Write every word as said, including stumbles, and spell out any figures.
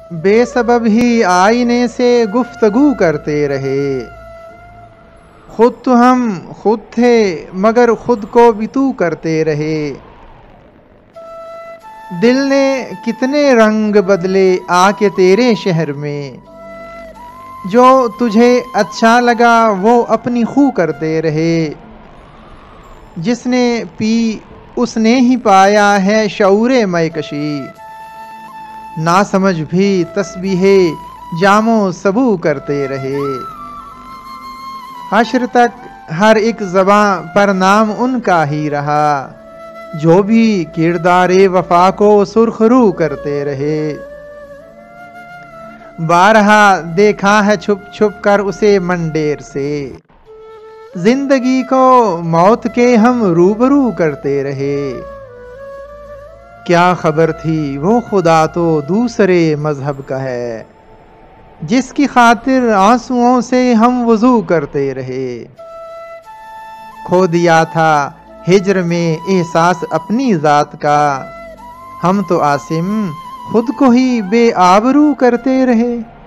बेसबब ही आईने से गुफ्तगू करते रहे। खुद तो हम खुद थे मगर खुद को भी तू करते रहे। दिल ने कितने रंग बदले आके तेरे शहर में, जो तुझे अच्छा लगा वो अपनी खू करते रहे। जिसने पी उसने ही पाया है शऊरे मैकशी, ना समझ भी तस्बीहे जामो सबू करते रहे। हश्र तक हर एक ज़बां पर नाम उनका ही रहा, जो भी किरदारे वफा को सुरखरू करते रहे। बारहा देखा है छुप छुप कर उसे मंडेर से, जिंदगी को मौत के हम रूबरू करते रहे। क्या खबर थी वो खुदा तो दूसरे मजहब का है, जिसकी खातिर आंसुओं से हम वजू करते रहे। खो दिया था हिज्र में एहसास अपनी ज़ात का, हम तो आसिम खुद को ही बेआबरू करते रहे।